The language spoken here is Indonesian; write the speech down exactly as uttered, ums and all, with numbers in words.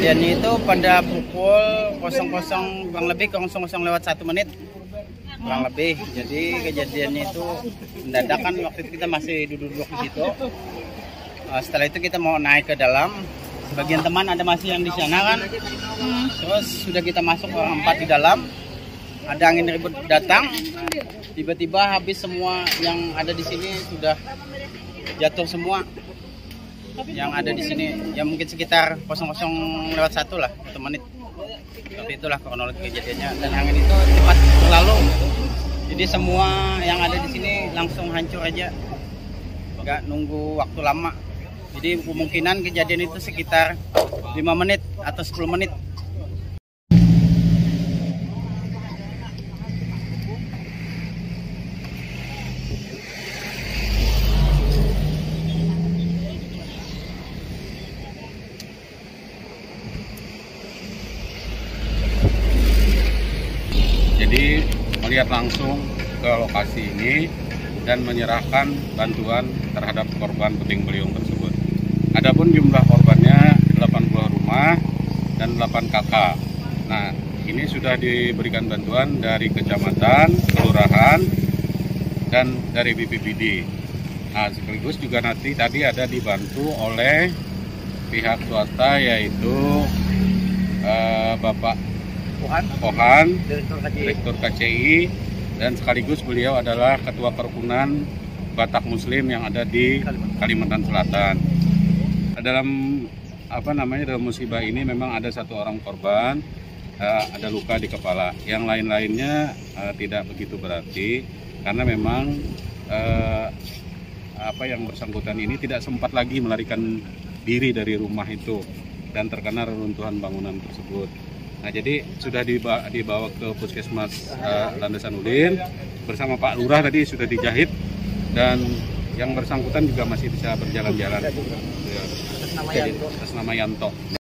kejadiannya itu pada pukul nol nol kurang lebih nol nol lewat satu menit kurang lebih. Jadi kejadiannya itu mendadak kan, waktu itu kita masih duduk-duduk di situ. Uh, setelah itu kita mau naik ke dalam. Sebagian teman ada masih yang di sana kan. Terus sudah kita masuk orang empat di dalam. Ada angin ribut datang. Tiba-tiba habis semua yang ada di sini sudah jatuh semua. Yang ada di sini ya mungkin sekitar nol nol lewat satu lah, satu menit. Tapi itulah kronologi kejadiannya, dan angin itu cepat berlalu. Jadi semua yang ada di sini langsung hancur aja, nggak nunggu waktu lama. Jadi kemungkinan kejadian itu sekitar lima menit atau sepuluh menit. Jadi melihat langsung ke lokasi ini dan menyerahkan bantuan terhadap korban puting beliung tersebut. Adapun jumlah korbannya delapan puluh rumah dan delapan kakak. Nah, ini sudah diberikan bantuan dari kecamatan, kelurahan, dan dari B P B D. Nah, sekaligus juga nanti tadi ada dibantu oleh pihak swasta, yaitu uh, Bapak Pohan, Direktur K C I, dan sekaligus beliau adalah Ketua Kerukunan Batak Muslim yang ada di Kalimantan Selatan. Dalam apa namanya dalam musibah ini memang ada satu orang korban, uh, ada luka di kepala. Yang lain-lainnya uh, tidak begitu berarti karena memang uh, apa yang bersangkutan ini tidak sempat lagi melarikan diri dari rumah itu dan terkena reruntuhan bangunan tersebut. Nah, jadi sudah dibawa, dibawa ke Puskesmas uh, Landasan Ulin bersama Pak Lurah, tadi sudah dijahit, dan yang bersangkutan juga masih bisa berjalan-jalan. Atas nama Yanto. Atas nama Yanto.